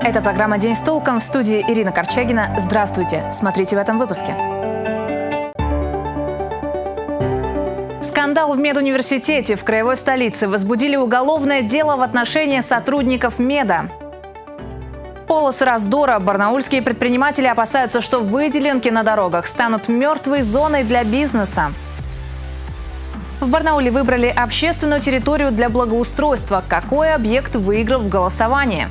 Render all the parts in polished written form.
Это программа «День с толком», в студии Ирина Корчагина. Здравствуйте! Смотрите в этом выпуске. Скандал в медуниверситете. В краевой столице возбудили уголовное дело в отношении сотрудников меда. Полосы раздора. Барнаульские предприниматели опасаются, что выделенки на дорогах станут мертвой зоной для бизнеса. В Барнауле выбрали общественную территорию для благоустройства. Какой объект выиграл в голосовании?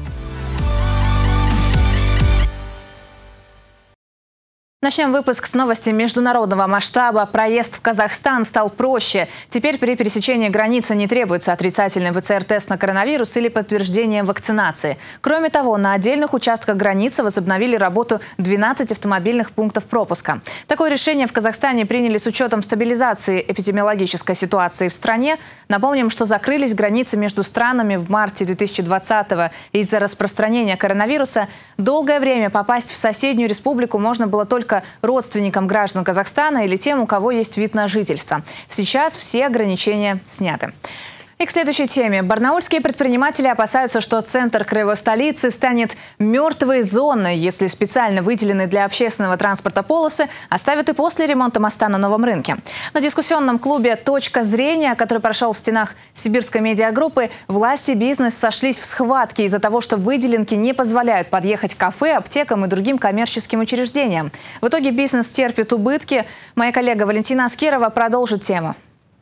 Начнем выпуск с новости международного масштаба. Проезд в Казахстан стал проще. Теперь при пересечении границы не требуется отрицательный ПЦР-тест на коронавирус или подтверждение вакцинации. Кроме того, на отдельных участках границы возобновили работу 12 автомобильных пунктов пропуска. Такое решение в Казахстане приняли с учетом стабилизации эпидемиологической ситуации в стране. Напомним, что закрылись границы между странами в марте 2020-го из-за распространения коронавируса. Долгое время попасть в соседнюю республику можно было только родственникам граждан Казахстана или тем, у кого есть вид на жительство. Сейчас все ограничения сняты. И к следующей теме. Барнаульские предприниматели опасаются, что центр краевой столицы станет мертвой зоной, если специально выделенные для общественного транспорта полосы оставят и после ремонта моста на Новом рынке. На дискуссионном клубе «Точка зрения», который прошел в стенах Сибирской медиагруппы, власти и бизнес сошлись в схватке из-за того, что выделенки не позволяют подъехать к кафе, аптекам и другим коммерческим учреждениям. В итоге бизнес терпит убытки. Моя коллега Валентина Аскерова продолжит тему.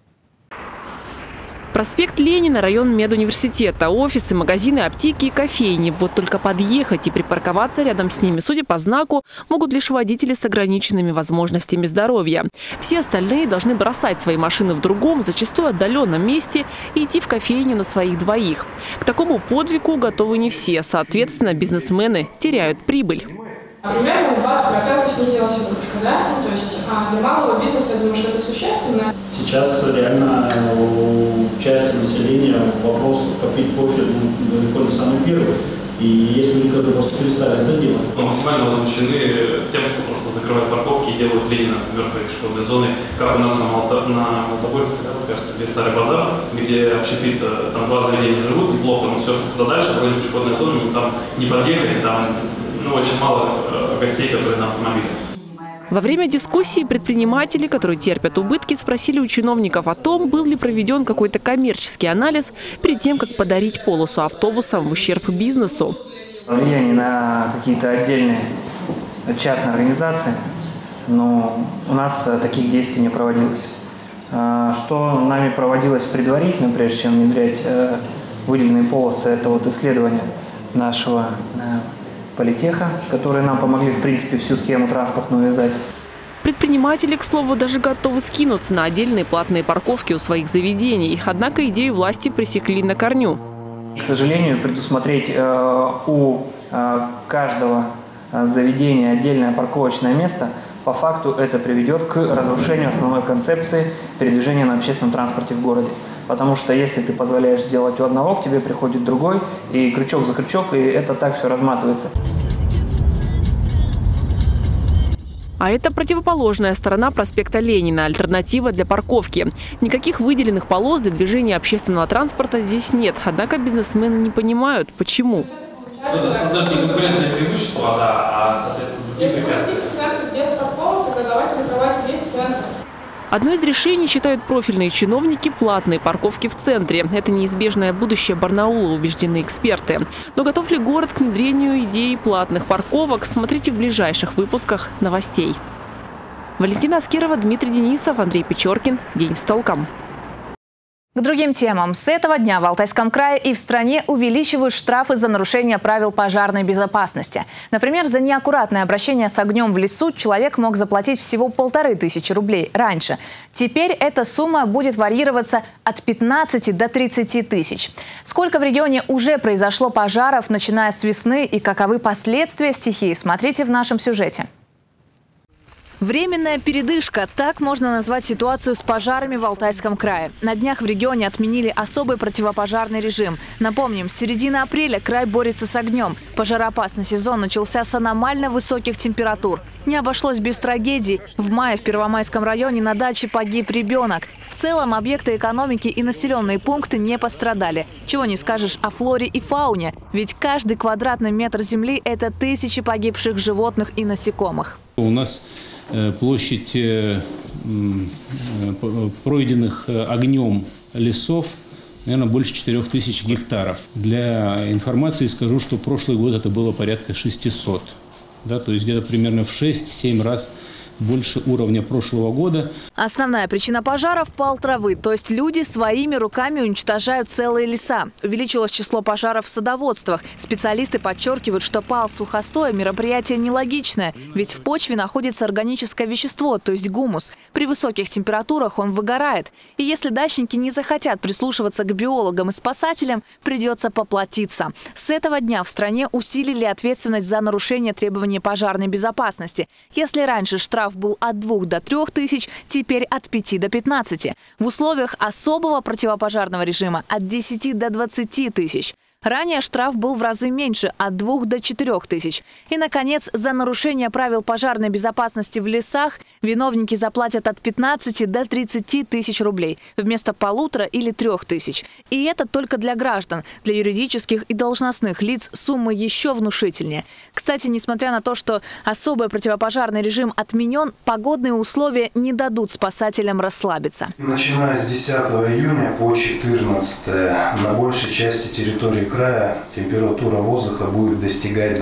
Проспект Ленина, район медуниверситета, офисы, магазины, аптеки и кофейни. Вот только подъехать и припарковаться рядом с ними, судя по знаку, могут лишь водители с ограниченными возможностями здоровья. Все остальные должны бросать свои машины в другом, зачастую отдаленном месте и идти в кофейню на своих двоих. К такому подвигу готовы не все. Соответственно, бизнесмены теряют прибыль. Примерно 20% снизилась игрушка, да? Ну, то есть для малого бизнеса, я думаю, что это существенно. Сейчас реально у части населения вопрос попить кофе далеко не самый первый. И есть люди, которые просто перестали это делать. Мы максимально возмущены тем, что просто закрывают парковки и делают Ленина мертвой пешеходной зоной. Как у нас на Молотобойске, кажется, где Старый базар, где общепит, там 2 заведения живут, неплохо, но все, что туда дальше, вроде пешеходной зоны, там не подъехать, там очень мало гостей, которые на автомобиле. Во время дискуссии предприниматели, которые терпят убытки, спросили у чиновников о том, был ли проведен какой-то коммерческий анализ перед тем, как подарить полосу автобусам в ущерб бизнесу. Влияние на какие-то отдельные частные организации, но у нас таких действий не проводилось. Что нами проводилось предварительно, прежде чем внедрять выделенные полосы, это вот исследование нашего политеха, которые нам помогли, в принципе, всю схему транспортную увязать. Предприниматели, к слову, даже готовы скинуться на отдельные платные парковки у своих заведений. Однако идею власти пресекли на корню. К сожалению, предусмотреть у каждого заведения отдельное парковочное место, по факту это приведет к разрушению основной концепции передвижения на общественном транспорте в городе. Потому что если ты позволяешь сделать у одного, к тебе приходит другой, и крючок за крючок, и это так все разматывается. А это противоположная сторона проспекта Ленина, альтернатива для парковки. Никаких выделенных полос для движения общественного транспорта здесь нет. Однако бизнесмены не понимают, почему. Создать не конкурентное преимущество, а соответственно, другие препятствия. Если центр без парковок, тогда давайте закрывать весь центр. Одно из решений, считают профильные чиновники, платные парковки в центре. Это неизбежное будущее Барнаула, убеждены эксперты. Но готов ли город к внедрению идеи платных парковок, смотрите в ближайших выпусках новостей. Валентина Аскерова, Дмитрий Денисов, Андрей Печоркин. День с толком. К другим темам. С этого дня в Алтайском крае и в стране увеличивают штрафы за нарушение правил пожарной безопасности. Например, за неаккуратное обращение с огнем в лесу человек мог заплатить всего 1500 рублей раньше. Теперь эта сумма будет варьироваться от 15 до 30 тысяч. Сколько в регионе уже произошло пожаров, начиная с весны, и каковы последствия стихии, смотрите в нашем сюжете. Временная передышка – так можно назвать ситуацию с пожарами в Алтайском крае. На днях в регионе отменили особый противопожарный режим. Напомним, с середины апреля край борется с огнем. Пожароопасный сезон начался с аномально высоких температур. Не обошлось без трагедий. В мае в Первомайском районе на даче погиб ребенок. В целом объекты экономики и населенные пункты не пострадали. Чего не скажешь о флоре и фауне. Ведь каждый квадратный метр земли – это тысячи погибших животных и насекомых. У нас площадь пройденных огнем лесов, наверное, больше 4000 гектаров. Для информации скажу, что прошлый год это было порядка 600. Да, то есть где-то примерно в 6-7 раз больше уровня прошлого года. Основная причина пожаров – пал травы, то есть люди своими руками уничтожают целые леса. Увеличилось число пожаров в садоводствах. Специалисты подчеркивают, что пал сухостоя – мероприятие нелогичное, ведь в почве находится органическое вещество, то есть гумус. При высоких температурах он выгорает. И если дачники не захотят прислушиваться к биологам и спасателям, придется поплатиться. С этого дня в стране усилили ответственность за нарушение требований пожарной безопасности. Если раньше штраф был от 2 до 3 тысяч, теперь от 5 до 15. В условиях особого противопожарного режима от 10 до 20 тысяч. Ранее штраф был в разы меньше – от 2 до 4 тысяч. И, наконец, за нарушение правил пожарной безопасности в лесах виновники заплатят от 15 до 30 тысяч рублей вместо 1,5 или 3 тысяч. И это только для граждан. Для юридических и должностных лиц суммы еще внушительнее. Кстати, несмотря на то, что особый противопожарный режим отменен, погодные условия не дадут спасателям расслабиться. Начиная с 10 июня по 14 на большей части территории края температура воздуха будет достигать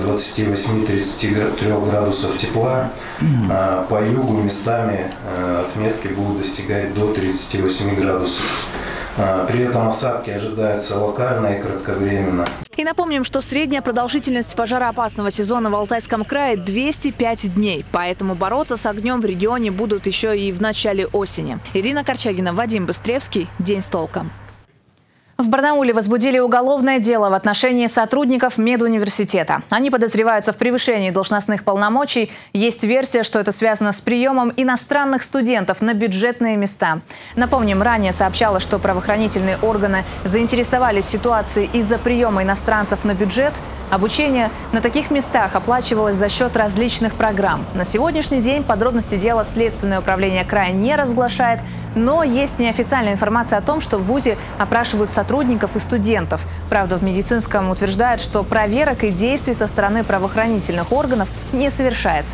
28-33 градусов тепла. По югу местами отметки будут достигать до 38 градусов. При этом осадки ожидаются локально и кратковременно. И напомним, что средняя продолжительность пожароопасного сезона в Алтайском крае – 205 дней. Поэтому бороться с огнем в регионе будут еще и в начале осени. Ирина Корчагина, Вадим Быстревский. День с толком. В Барнауле возбудили уголовное дело в отношении сотрудников медуниверситета. Они подозреваются в превышении должностных полномочий. Есть версия, что это связано с приемом иностранных студентов на бюджетные места. Напомним, ранее сообщалось, что правоохранительные органы заинтересовались ситуацией из-за приема иностранцев на бюджет. Обучение на таких местах оплачивалось за счет различных программ. На сегодняшний день подробности дела Следственное управление края не разглашает. Но есть неофициальная информация о том, что в ВУЗе опрашивают сотрудников и студентов. Правда, в медицинском утверждают, что проверок и действий со стороны правоохранительных органов не совершается.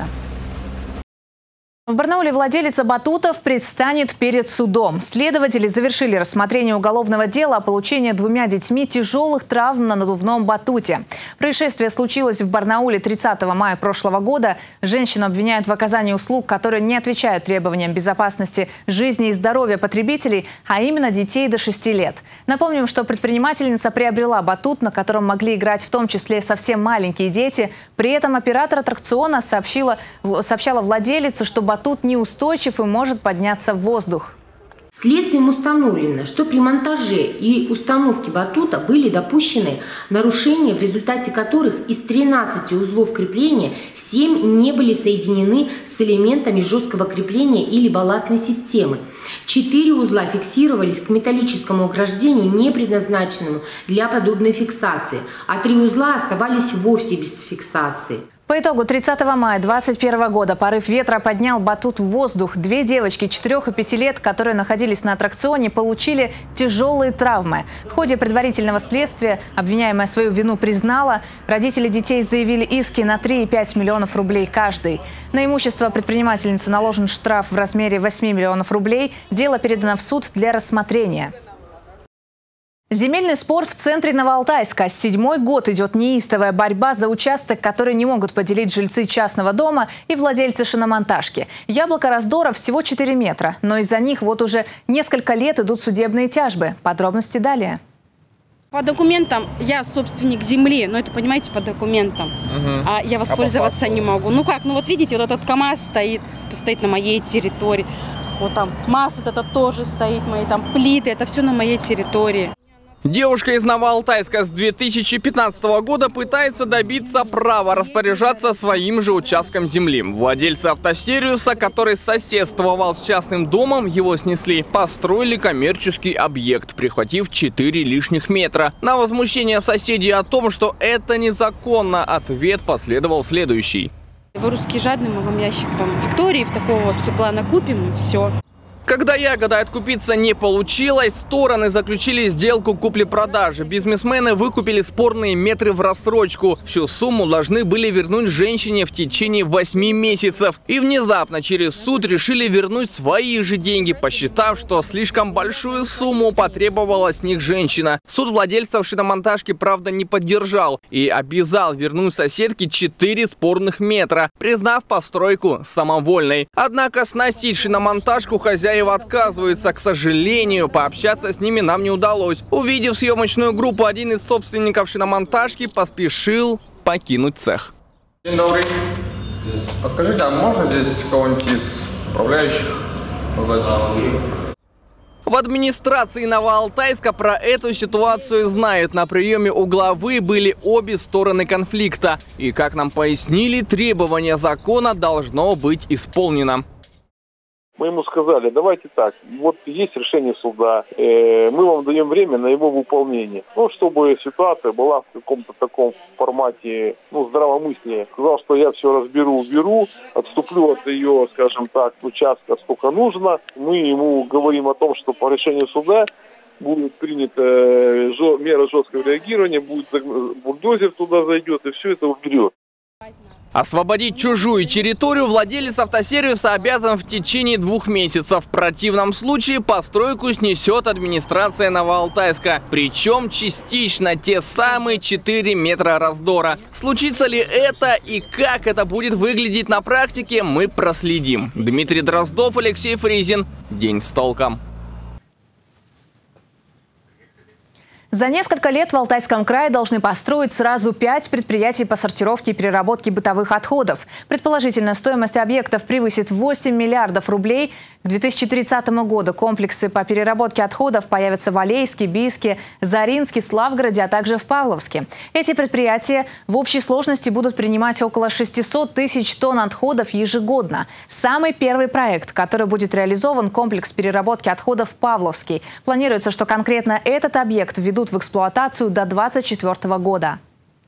В Барнауле владелица батутов предстанет перед судом. Следователи завершили рассмотрение уголовного дела о получении 2 детьми тяжелых травм на надувном батуте. Происшествие случилось в Барнауле 30 мая прошлого года. Женщину обвиняют в оказании услуг, которые не отвечают требованиям безопасности жизни и здоровья потребителей, а именно детей до 6 лет. Напомним, что предпринимательница приобрела батут, на котором могли играть в том числе совсем маленькие дети. При этом оператор аттракциона сообщала владелице, что батут неустойчив и может подняться в воздух. Следствием установлено, что при монтаже и установке батута были допущены нарушения, в результате которых из 13 узлов крепления 7 не были соединены с элементами жесткого крепления или балластной системы. 4 узла фиксировались к металлическому ограждению, не предназначенному для подобной фиксации, а 3 узла оставались вовсе без фиксации. По итогу 30 мая 2021 года порыв ветра поднял батут в воздух. 2 девочки 4 и 5 лет, которые находились на аттракционе, получили тяжелые травмы. В ходе предварительного следствия обвиняемая свою вину признала. Родители детей заявили иски на 3 и 5 миллионов рублей каждый. На имущество предпринимательницы наложен штраф в размере 8 миллионов рублей. Дело передано в суд для рассмотрения. Земельный спор в центре Новоалтайска. 7-й год идет неистовая борьба за участок, который не могут поделить жильцы частного дома и владельцы шиномонтажки. Яблоко раздора всего 4 метра, но из-за них вот уже несколько лет идут судебные тяжбы. Подробности далее. По документам я собственник земли, но это, понимаете, по документам. А я воспользоваться не могу. Ну как, ну вот видите, вот этот КАМАЗ стоит на моей территории. Вот там МАЗ вот это тоже стоит, мои там плиты, это все на моей территории. Девушка из Новоалтайска с 2015 года пытается добиться права распоряжаться своим же участком земли. Владельцы автосервиса, который соседствовал с частным домом, его снесли, построили коммерческий объект, прихватив 4 лишних метра. На возмущение соседей о том, что это незаконно, ответ последовал следующий. Вы русские жадные, мы вам ящик там Виктории в такого вот все плана купим, и все. Когда ягода откупиться не получилось, стороны заключили сделку купли-продажи. Бизнесмены выкупили спорные метры в рассрочку. Всю сумму должны были вернуть женщине в течение 8 месяцев. И внезапно через суд решили вернуть свои же деньги, посчитав, что слишком большую сумму потребовала с них женщина. Суд владельцев шиномонтажки, правда, не поддержал и обязал вернуть соседке 4 спорных метра, признав постройку самовольной. Однако сносить шиномонтажку хозяева отказываются. К сожалению, пообщаться с ними нам не удалось. Увидев съемочную группу, один из собственников шиномонтажки поспешил покинуть цех. День добрый. Подскажите, а можно здесь кого-нибудь из управляющих? В администрации Новоалтайска про эту ситуацию знают. На приеме у главы были обе стороны конфликта. И, как нам пояснили, требование закона должно быть исполнено. Мы ему сказали, давайте так, вот есть решение суда, мы вам даем время на его выполнение. Ну, чтобы ситуация была в каком-то таком формате, здравомыслия. Сказал, что я все разберу, уберу, отступлю от ее, скажем так, участка сколько нужно. Мы ему говорим о том, что по решению суда будет принята мера жесткого реагирования, будет бульдозер туда зайдет и все это уберет. Освободить чужую территорию владелец автосервиса обязан в течение 2 месяцев. В противном случае постройку снесет администрация Новоалтайска. Причем частично те самые 4 метра раздора. Случится ли это и как это будет выглядеть на практике, мы проследим. Дмитрий Дроздов, Алексей Фризин. День с толком. За несколько лет в Алтайском крае должны построить сразу 5 предприятий по сортировке и переработке бытовых отходов. Предположительно, стоимость объектов превысит 8 миллиардов рублей. К 2030 году комплексы по переработке отходов появятся в Алейске, Бийске, Заринске, Славгороде, а также в Павловске. Эти предприятия в общей сложности будут принимать около 600 тысяч тонн отходов ежегодно. Самый первый проект, который будет реализован, комплекс переработки отходов Павловский. Планируется, что конкретно этот объект введут в эксплуатацию до 2024 года.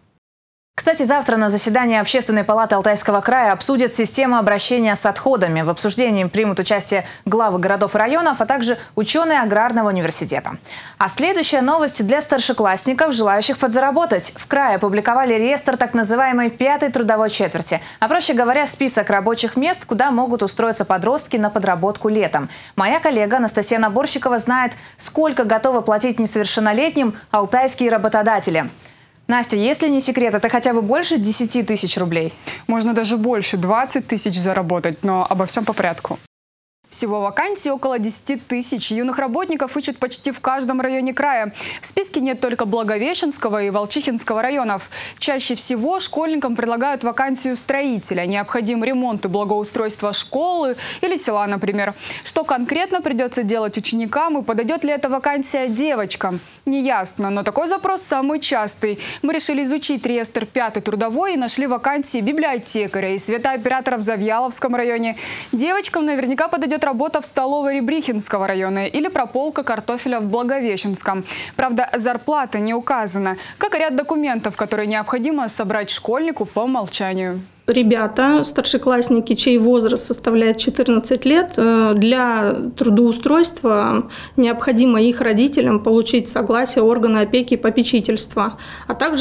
Кстати, завтра на заседании Общественной палаты Алтайского края обсудят систему обращения с отходами. В обсуждении примут участие главы городов и районов, а также ученые Аграрного университета. А следующая новость для старшеклассников, желающих подзаработать. В крае опубликовали реестр так называемой 5-й трудовой четверти. А проще говоря, список рабочих мест, куда могут устроиться подростки на подработку летом. Моя коллега Анастасия Наборщикова знает, сколько готовы платить несовершеннолетним алтайские работодатели. Настя, если не секрет, это хотя бы больше 10 тысяч рублей? Можно даже больше, 20 тысяч заработать, но обо всем по порядку. Всего вакансий около 10 тысяч. Юных работников ищут почти в каждом районе края. В списке нет только Благовещенского и Волчихинского районов. Чаще всего школьникам предлагают вакансию строителя. Необходим ремонт и благоустройство школы или села, например. Что конкретно придется делать ученикам и подойдет ли эта вакансия девочкам? Неясно, но такой запрос самый частый. Мы решили изучить реестр 5-й трудовой и нашли вакансии библиотекаря и светооператора в Завьяловском районе. Девочкам наверняка подойдет работа в столовой Рябрихинского района или прополка картофеля в Благовещенском. Правда, зарплата не указана, как и ряд документов, которые необходимо собрать школьнику по умолчанию. Ребята, старшеклассники, чей возраст составляет 14 лет, для трудоустройства необходимо их родителям получить согласие органа опеки и попечительства, а также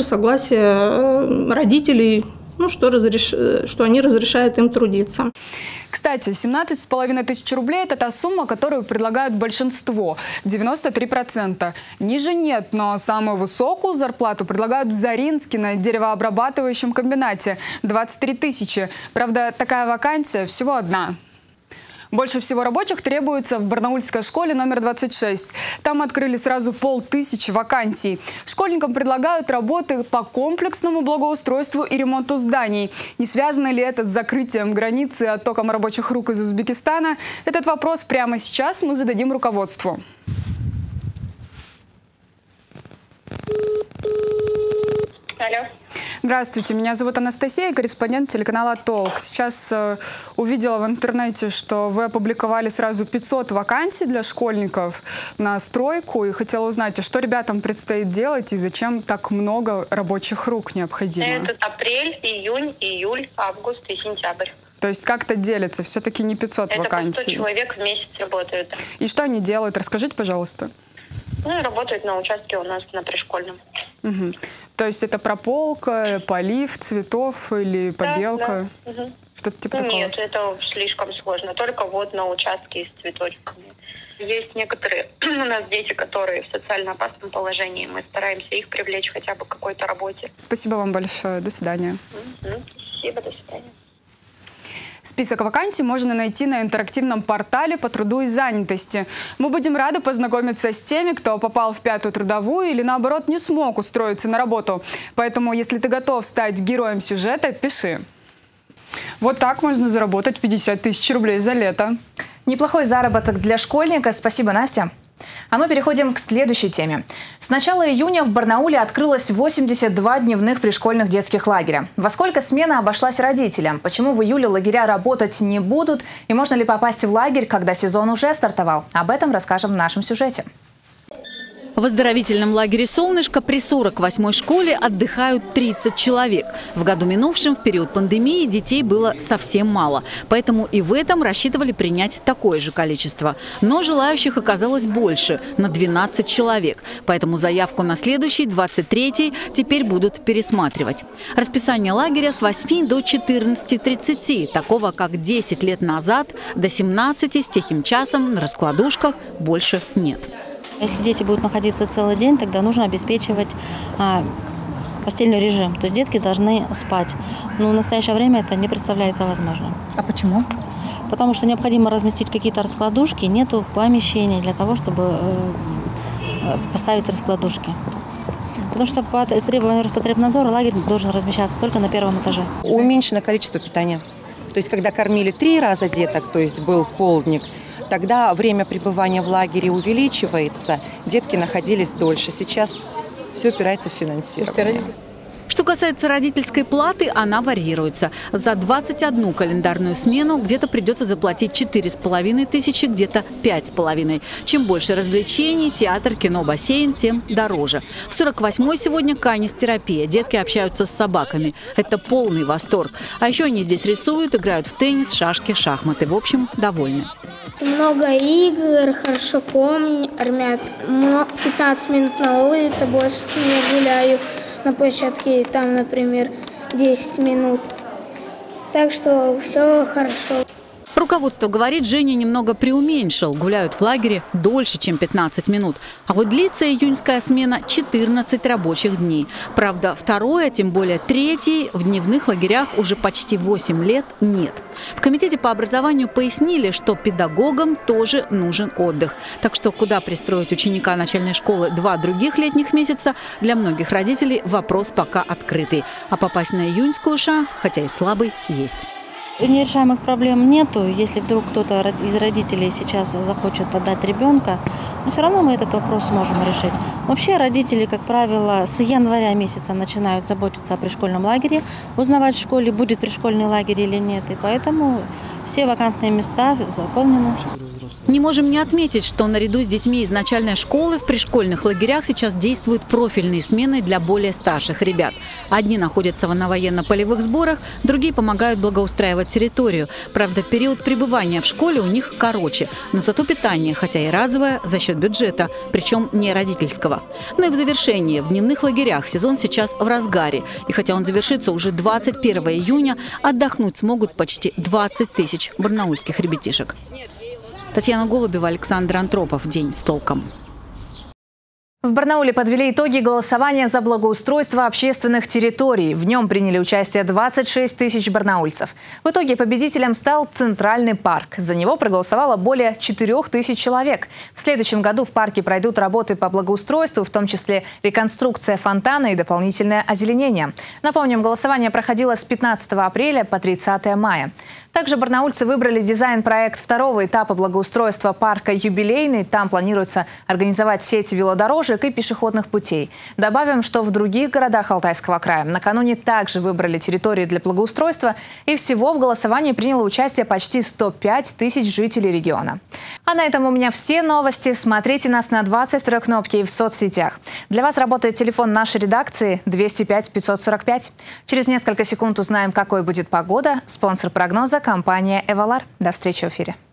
согласие родителей, что они разрешают им трудиться. Кстати, 17,5 тысяч рублей – это та сумма, которую предлагают большинство – 93%. Ниже нет, но самую высокую зарплату предлагают в Заринске на деревообрабатывающем комбинате – 23 тысячи. Правда, такая вакансия всего одна. Больше всего рабочих требуется в Барнаульской школе номер 26. Там открыли сразу 500 вакансий. Школьникам предлагают работы по комплексному благоустройству и ремонту зданий. Не связано ли это с закрытием границы и оттоком рабочих рук из Узбекистана? Этот вопрос прямо сейчас мы зададим руководству. Алло. Здравствуйте, меня зовут Анастасия, корреспондент телеканала «Толк». Сейчас увидела в интернете, что вы опубликовали сразу 500 вакансий для школьников на стройку. И хотела узнать, что ребятам предстоит делать и зачем так много рабочих рук необходимо? Это апрель, июнь, июль, август и сентябрь. То есть как-то делится, все-таки не 500 вакансий. Это 100 человек в месяц работают. И что они делают? Расскажите, пожалуйста. Ну, работают на участке у нас на Пришкольном. Угу. То есть это прополка, полив цветов или побелка? Да, да. Угу. Что-то типа такого? Нет, это слишком сложно. Только вот на участке с цветочками. Есть некоторые у нас дети, которые в социально опасном положении. Мы стараемся их привлечь хотя бы к какой-то работе. Спасибо вам большое. До свидания. Спасибо, до свидания. Список вакансий можно найти на интерактивном портале по труду и занятости. Мы будем рады познакомиться с теми, кто попал в 5-ю трудовую или, наоборот, не смог устроиться на работу. Поэтому, если ты готов стать героем сюжета, пиши. Вот так можно заработать 50 тысяч рублей за лето. Неплохой заработок для школьника. Спасибо, Настя. А мы переходим к следующей теме. С начала июня в Барнауле открылось 82 дневных пришкольных детских лагеря. Во сколько смена обошлась родителям? Почему в июле лагеря работать не будут? И можно ли попасть в лагерь, когда сезон уже стартовал? Об этом расскажем в нашем сюжете. В оздоровительном лагере «Солнышко» при 48-й школе отдыхают 30 человек. В году минувшем, в период пандемии, детей было совсем мало. Поэтому и в этом рассчитывали принять такое же количество. Но желающих оказалось больше – на 12 человек. Поэтому заявку на следующий, 23-й, теперь будут пересматривать. Расписание лагеря с 8 до 14:30. Такого, как 10 лет назад, до 17 с тихим часом на раскладушках больше нет. Если дети будут находиться целый день, тогда нужно обеспечивать постельный режим. То есть детки должны спать. Но в настоящее время это не представляется возможным. А почему? Потому что необходимо разместить какие-то раскладушки, нету помещений для того, чтобы поставить раскладушки. Потому что по требованию Роспотребнадзора лагерь должен размещаться только на 1-м этаже. Уменьшено количество питания. То есть когда кормили 3 раза деток, то есть был полдник, тогда время пребывания в лагере увеличивается, детки находились дольше. Сейчас все опирается в финансирование. Что касается родительской платы, она варьируется. За 21 календарную смену где-то придется заплатить 4500, где-то 5500. Чем больше развлечений, театр, кино, бассейн, тем дороже. В 48-й сегодня канистерапия. Детки общаются с собаками. Это полный восторг. А еще они здесь рисуют, играют в теннис, шашки, шахматы. В общем, довольны. Много игр, хорошо кормят, 15 минут на улице, больше не гуляю на площадке, там, например, 10 минут. Так что все хорошо. Руководство говорит, Женя немного преуменьшил. Гуляют в лагере дольше, чем 15 минут. А вот длится июньская смена 14 рабочих дней. Правда, 2-й, а тем более 3-й в дневных лагерях уже почти 8 лет нет. В комитете по образованию пояснили, что педагогам тоже нужен отдых. Так что куда пристроить ученика начальной школы 2 других летних месяца, для многих родителей вопрос пока открытый. А попасть на июньскую шанс, хотя и слабый, есть. Нерешаемых проблем нету. Если вдруг кто-то из родителей сейчас захочет отдать ребенка, но все равно мы этот вопрос сможем решить. Вообще родители, как правило, с января месяца начинают заботиться о пришкольном лагере, узнавать в школе, будет пришкольный лагерь или нет. И поэтому все вакантные места заполнены. Не можем не отметить, что наряду с детьми из начальной школы в пришкольных лагерях сейчас действуют профильные смены для более старших ребят. Одни находятся на военно-полевых сборах, другие помогают благоустраивать территорию. Правда, период пребывания в школе у них короче, но зато питание, хотя и разовое, за счет бюджета, причем не родительского. Ну и в завершение, в дневных лагерях сезон сейчас в разгаре. И хотя он завершится уже 21 июня, отдохнуть смогут почти 20 тысяч барнаульских ребятишек. Татьяна Голубева, Александр Антропов. День с толком. В Барнауле подвели итоги голосования за благоустройство общественных территорий. В нем приняли участие 26 тысяч барнаульцев. В итоге победителем стал Центральный парк. За него проголосовало более 4000 человек. В следующем году в парке пройдут работы по благоустройству, в том числе реконструкция фонтана и дополнительное озеленение. Напомним, голосование проходило с 15 апреля по 30 мая. Также барнаульцы выбрали дизайн-проект второго этапа благоустройства парка «Юбилейный». Там планируется организовать сеть велодорожек и пешеходных путей. Добавим, что в других городах Алтайского края накануне также выбрали территории для благоустройства. И всего в голосовании приняло участие почти 105 тысяч жителей региона. А на этом у меня все новости. Смотрите нас на 22-й кнопке и в соцсетях. Для вас работает телефон нашей редакции 205 545. Через несколько секунд узнаем, какой будет погода. Спонсор прогноза — компания «Эвалар». До встречи в эфире.